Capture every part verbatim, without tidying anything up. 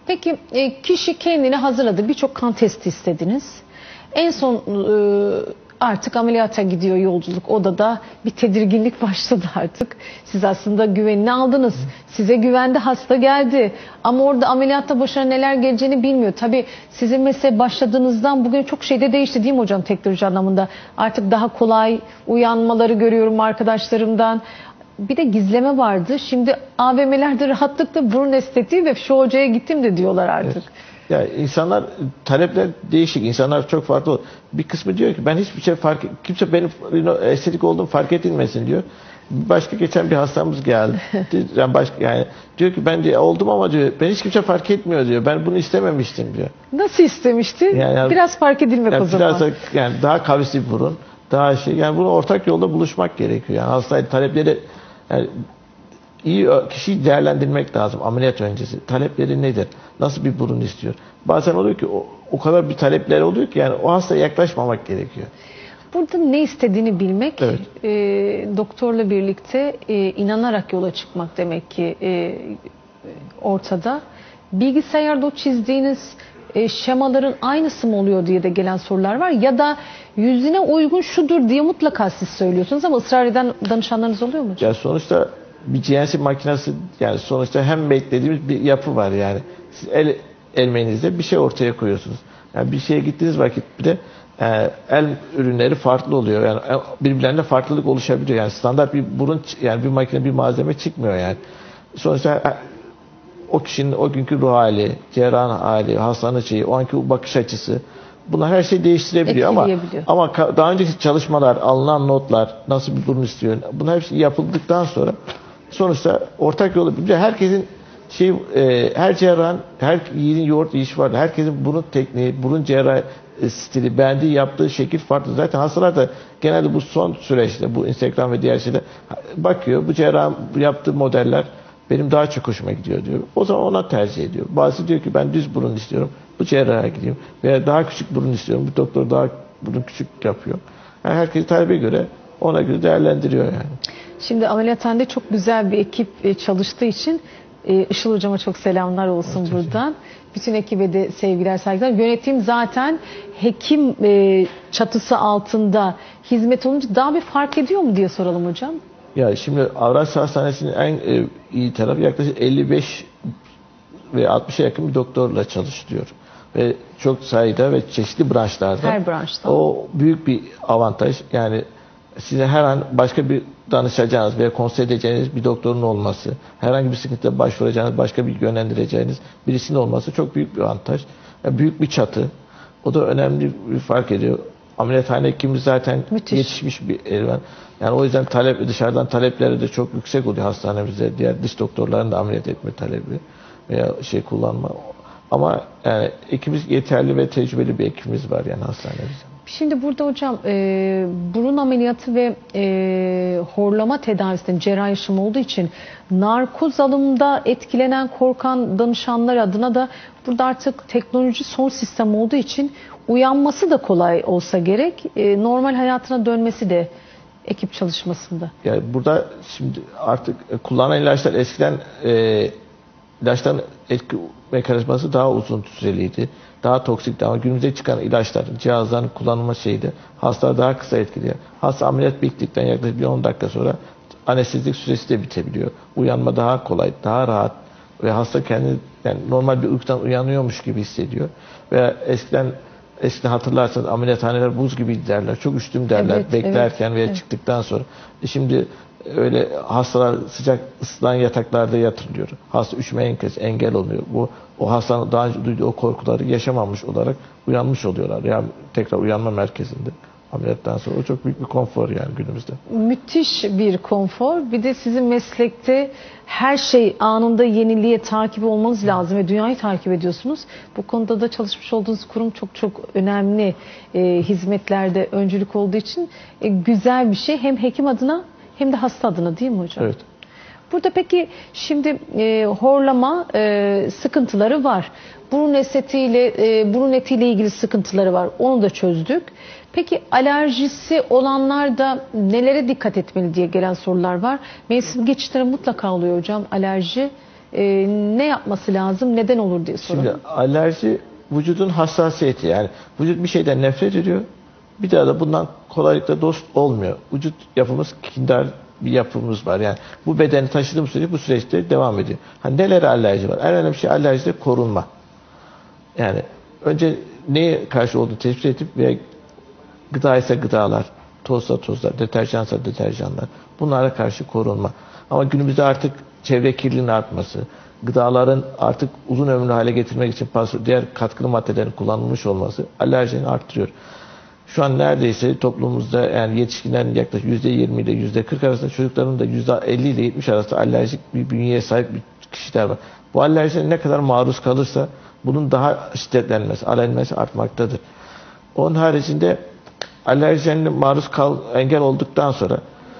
Peki e, kişi kendini hazırladı. Birçok kan testi istediniz. En son e, artık ameliyata gidiyor yolculuk. Odada bir tedirginlik başladı artık. Siz aslında güvenini aldınız. Size güvendi, hasta geldi. Ama orada ameliyatta başına neler geleceğini bilmiyor. Tabii sizin mesleğe başladığınızdan bugün çok şey de değişti değil mi hocam, teknoloji anlamında? Artık daha kolay uyanmaları görüyorum arkadaşlarımdan. Bir de gizleme vardı. Şimdi A V M'lerde rahatlıkla burun estetiği ve şu hocaya gittim de diyorlar artık. Evet. Ya insanlar, talepler değişik. İnsanlar çok farklı. Bir kısmı diyor ki ben hiçbir şey fark kimse benim estetik olduğum fark edilmesin diyor. Başka geçen bir hastamız geldi. Yani başka yani diyor ki ben de oldum ama diyor ben hiç kimse fark etmiyor diyor. Ben bunu istememiştim diyor. Nasıl istemişti? Yani, yani, biraz fark edilmek yani o zaman. Biraz da, yani daha kavisli bir burun, daha şey, yani bunu ortak yolda buluşmak gerekiyor. Yani hastayı talepleri, yani iyi kişiyi değerlendirmek lazım ameliyat öncesi. Talepleri nedir? Nasıl bir burun istiyor? Bazen oluyor ki o, o kadar bir talepler oluyor ki yani o hastaya yaklaşmamak gerekiyor. Burada ne istediğini bilmek, evet. e, doktorla birlikte e, inanarak yola çıkmak demek ki e, ortada. Bilgisayarda o çizdiğiniz e, şemaların aynısı mı oluyor diye de gelen sorular var. Ya da yüzüne uygun şudur diye mutlaka siz söylüyorsunuz ama ısrar eden danışanlarınız oluyor mu? Ya sonuçta bir C N C makinesi, yani sonuçta hem beklediğimiz bir yapı var yani. Siz el elmenizde bir şey ortaya koyuyorsunuz. Yani bir şeye gittiğiniz vakit bir de e, el ürünleri farklı oluyor. Yani birbirlerine farklılık oluşabiliyor. Yani standart bir burun, yani bir makine, bir malzeme çıkmıyor yani. Sonuçta o kişinin o günkü ruh hali, cerrahın hali, hastanın şeyi, o anki bakış açısı, bunlar her şeyi değiştirebiliyor ama ama daha önceki çalışmalar, alınan notlar, nasıl bir burun istiyor, bunlar hepsi yapıldıktan sonra sonuçta ortak yolu bir herkesin şey e, her cerrahın, her yiğidin yoğurt yiyişi var. Herkesin burun tekniği, burun cerrah stili, beğendiği, yaptığı şekil farklı. Zaten hastalar da genelde bu son süreçte, bu Instagram ve diğer şeyler bakıyor. Bu cerrahın yaptığı modeller benim daha çok hoşuma gidiyor diyor. O zaman ona tercih ediyor. Bazısı diyor ki ben düz burun istiyorum. Bu cerraha gideyim. Veya daha küçük burun istiyorum. Bu doktor daha burun küçük yapıyor. Yani herkes talebe göre, ona göre değerlendiriyor yani. Şimdi ameliyathanede çok güzel bir ekip çalıştığı için Işıl hocama çok selamlar olsun evet, buradan. Bütün ekibe de sevgiler, saygılar. Yönetim zaten hekim çatısı altında hizmet olunca daha bir fark ediyor mu diye soralım hocam. Ya şimdi Avrasya Hastanesi'nin en e, iyi tarafı yaklaşık elli beş ve altmışa yakın bir doktorla çalışıyor. Ve çok sayıda ve çeşitli branşlarda. Her branşta. O büyük bir avantaj. Yani size her an başka bir danışacağınız veya konsey edeceğiniz bir doktorun olması, herhangi bir sıkıntıda başvuracağınız, başka bir yönlendireceğiniz birisinin olması çok büyük bir avantaj. Yani büyük bir çatı. O da önemli bir fark ediyor. Ameliyathane hekimimiz zaten müthiş, yetişmiş bir elvan. Yani o yüzden talep, dışarıdan talepleri de çok yüksek oluyor hastanemizde. Diğer dış doktorların da ameliyat etme talebi veya şey kullanma. Ama yani ekibimiz yeterli ve tecrübeli bir ekibimiz var yani hastanemizde. Şimdi burada hocam e, burun ameliyatı ve e, horlama tedavisinde cerrahi işlem olduğu için narkoz alımda etkilenen, korkan danışanlar adına da burada artık teknoloji son sistem olduğu için uyanması da kolay olsa gerek. E, normal hayatına dönmesi de ekip çalışmasında. Yani burada şimdi artık kullanılan ilaçlar eskiden e, ilaçların etki mekanizması daha uzun süreliydi. Daha toksikti ama günümüzde çıkan ilaçlar, cihazların kullanılma şeydi. Hastalar daha kısa etkiliyor. Hasta ameliyat bittikten yaklaşık bir on dakika sonra anestezlik süresi de bitebiliyor. Uyanma daha kolay, daha rahat ve hasta kendini yani normal bir uykudan uyanıyormuş gibi hissediyor. Ve eskiden eskiden hatırlarsanız ameliyathaneler buz gibi derler. Çok üşüdüm derler evet, beklerken evet, veya evet. çıktıktan sonra. E şimdi öyle hastalar sıcak ısıtan yataklarda yatırılıyor. Hasta üşümeye engel oluyor. Bu o hastanın daha önce duyduğu o korkuları yaşamamış olarak uyanmış oluyorlar. Yani tekrar uyanma merkezinde ameliyattan sonra. O çok büyük bir konfor yani günümüzde. Müthiş bir konfor. Bir de sizin meslekte her şey anında yeniliğe takip olmanız lazım ve dünyayı takip ediyorsunuz. Bu konuda da çalışmış olduğunuz kurum çok çok önemli e, hizmetlerde öncülük olduğu için e, güzel bir şey. Hem hekim adına hem de hasta adına değil mi hocam? Evet. Burada peki şimdi e, horlama e, sıkıntıları var. Burun estetiğiyle, e, burun etiyle ilgili sıkıntıları var. Onu da çözdük. Peki alerjisi olanlar da nelere dikkat etmeli diye gelen sorular var. Mevsim geçişleri mutlaka oluyor hocam alerji. e, ne yapması lazım, neden olur diye soralım. Şimdi alerji vücudun hassasiyeti, yani vücut bir şeyden nefret ediyor. Bir daha da bundan kolaylıkla dost olmuyor. Vücut yapımız kindar bir yapımız var. Yani bu bedeni taşıdığımız sürece bu süreçte devam ediyor. Hani nelere alerji var? En önemli şey alerjide korunma. Yani önce neye karşı olduğunu tespit edip ve gıda ise gıdalar, tozsa tozlar, deterjansa deterjanlar, bunlara karşı korunma. Ama günümüzde artık çevre kirliliğinin artması, gıdaların artık uzun ömürlü hale getirmek için diğer katkılı maddelerin kullanılmış olması alerjini arttırıyor. Şu an neredeyse toplumumuzda yani yetişkinlerin yaklaşık yüzde yirmi ile yüzde kırk arasında, çocukların da yüzde elli ile yetmiş arasında alerjik bir bünyeye sahip bir kişiler var. Bu alerjiye ne kadar maruz kalırsa bunun daha şiddetlenmesi, alenmesi artmaktadır. Onun haricinde alerjenle maruz kal, engel olduktan sonra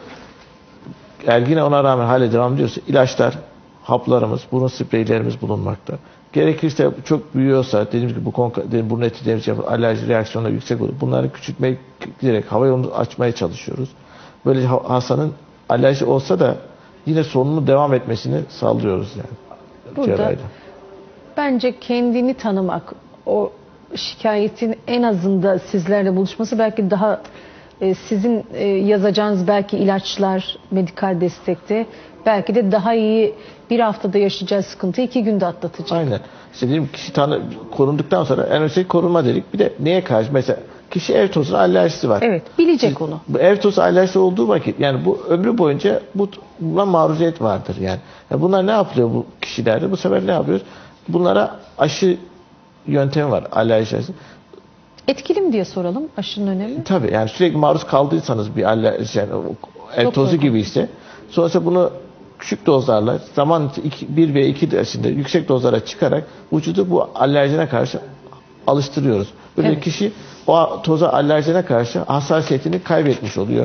eğer yine ona rağmen hale devam ediyorsa ilaçlar, haplarımız, burun spreylerimiz bulunmakta. Gerekirse çok büyüyorsa, dediğim gibi bu konka, burun eti demirci yapar, alerji reaksiyonları yüksek olur. Bunları küçültmek direkt hava yolunu açmaya çalışıyoruz. Böyle hastanın alerji olsa da yine sorunun devam etmesini sağlıyoruz yani. Burada cerrahide. Bence kendini tanımak, o şikayetin en azında sizlerle buluşması belki daha e, sizin e, yazacağınız belki ilaçlar, medikal destekte belki de daha iyi bir haftada yaşayacağı sıkıntıyı iki günde atlatacak. Aynen. İşte dedim kişi tanı, korunduktan sonra en önemli korunma dedik. Bir de neye karşı? Mesela kişi ev tozuna alerjisi var. Evet, bilecek Siz, onu. Bu ev tozu alerjisi olduğu vakit yani bu ömrü boyunca bu buna maruziyet vardır yani. yani. Bunlar ne yapıyor bu kişilerde? Bu sefer ne yapıyoruz? Bunlara aşı yöntemi var alerji aşısı. Etkili mi diye soralım aşının önemi? Tabii yani sürekli maruz kaldıysanız bir alerji yani ev Çok tozu doğru. gibi ise sonrasında bunu küçük dozlarla zaman bir ve iki dersinde yüksek dozlara çıkarak vücudu bu alerjine karşı alıştırıyoruz. Böyle Evet. kişi o toza alerjine karşı hassasiyetini kaybetmiş oluyor.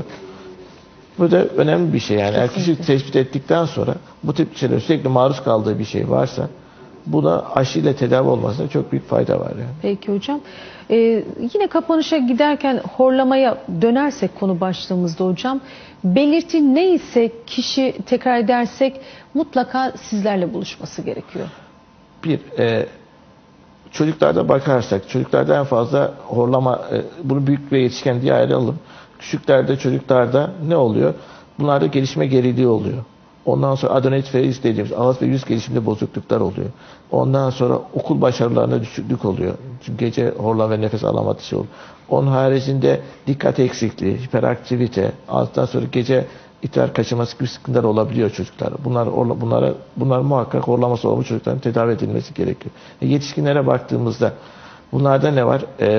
Bu da önemli bir şey yani. Eğer kişi tespit ettikten sonra bu tip şeyler sürekli maruz kaldığı bir şey varsa buna aşıyla tedavi olmasına çok büyük fayda var yani. Peki hocam. Ee, yine kapanışa giderken horlamaya dönersek konu başlığımızda hocam. Belirti neyse kişi tekrar edersek mutlaka sizlerle buluşması gerekiyor. Bir, e, çocuklarda bakarsak, çocuklarda en fazla horlama, e, bunu büyük ve yetişken diye ayıralım. Küçüklerde, çocuklarda ne oluyor? Bunlarda gelişme geriliği oluyor. Ondan sonra adenoid dediğimiz ağız ve yüz gelişiminde bozukluklar oluyor. Ondan sonra okul başarılarında düşüklük oluyor. Çünkü gece horlama ve nefes alamadığı şey oluyor. Onun haricinde dikkat eksikliği, hiperaktivite, ondan sonra gece idrar kaçırması gibi sıkıntılar olabiliyor çocuklar. Bunlar bunlara bunlar muhakkak horlaması olan bu çocukların tedavi edilmesi gerekiyor. E, yetişkinlere baktığımızda bunlarda ne var? E,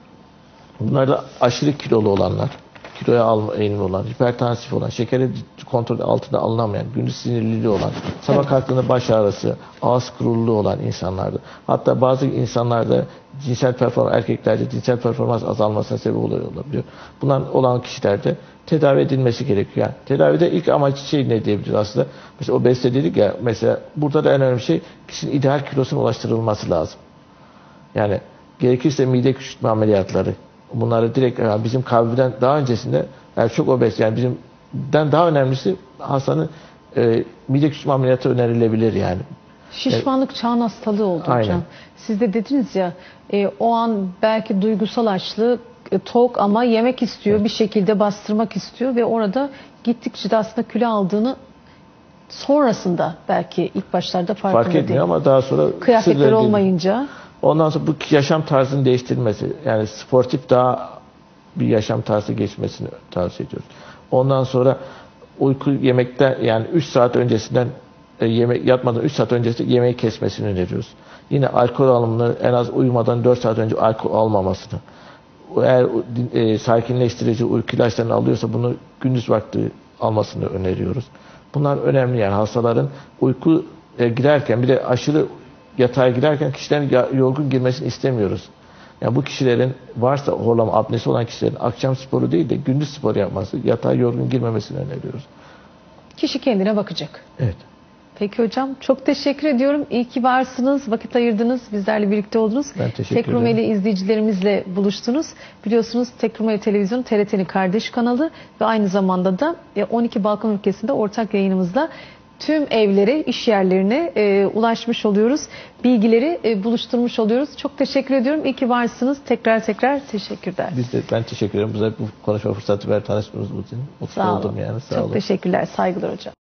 bunlarda aşırı kilolu olanlar, kiloya alma eğilimli olan, hipertansif olan, şekeri kontrol altında alınamayan, gündüz sinirliliği olan, sabah kalktığında baş ağrısı, ağız kuruluğu olan insanlardı. Hatta bazı insanlarda cinsel performans, erkeklerde cinsel performans azalmasına sebep olabiliyor. Bunlar olan kişilerde tedavi edilmesi gerekiyor. Yani tedavide ilk amaç şey ne diyebiliriz aslında? Mesela obezite dedik ya, mesela burada da en önemli şey kişinin ideal kilosuna ulaştırılması lazım. Yani gerekirse mide küçültme ameliyatları, bunları direkt yani bizim kalbiden daha öncesinde yani çok obez yani bizimden daha önemlisi hastanın e, mide küçültme ameliyatı önerilebilir yani. Şişmanlık çağın hastalığı oldu Aynen. hocam. Siz de dediniz ya e, o an belki duygusal açlığı e, tok ama yemek istiyor, evet. Bir şekilde bastırmak istiyor ve orada gittikçe de aslında kilo aldığını sonrasında belki ilk başlarda farkında fark etmiyor değil. ama daha sonra kıyafetler olmayınca. Ondan sonra bu yaşam tarzının değiştirilmesi, yani sportif daha bir yaşam tarzı geçmesini tavsiye ediyoruz. Ondan sonra uyku yemekten yani üç saat öncesinden e, yemek yatmadan üç saat öncesinde yemeği kesmesini öneriyoruz. Yine alkol alımını en az uyumadan dört saat önce alkol almamasını. Eğer e, sakinleştirici uyku ilaçlarını alıyorsa bunu gündüz vakti almasını öneriyoruz. Bunlar önemli yani hastaların uyku e, girerken bir de aşırı yatağa girerken kişilerin yorgun girmesini istemiyoruz. Yani bu kişilerin varsa horlama apnesi olan kişilerin akşam sporu değil de gündüz spor yapması, yatağa yorgun girmemesini öneriyoruz. Kişi kendine bakacak. Evet. Peki hocam çok teşekkür ediyorum. İyi ki varsınız, vakit ayırdınız, bizlerle birlikte oldunuz. Ben teşekkür Tek Rumeli ederim. izleyicilerimizle buluştunuz. Biliyorsunuz Tek Rumeli Televizyon T R T'nin kardeş kanalı ve aynı zamanda da on iki Balkan ülkesinde ortak yayınımızla tüm evlere, iş yerlerine e, ulaşmış oluyoruz. Bilgileri e, buluşturmuş oluyoruz. Çok teşekkür ediyorum. İyi ki varsınız. Tekrar tekrar teşekkürler. Biz de, ben teşekkür ederim. Bize bu konuşma fırsatı ver, tanıştığımız için mutlu Sağ olun. oldum yani. Sağ Çok olun. teşekkürler. Saygılar hocam.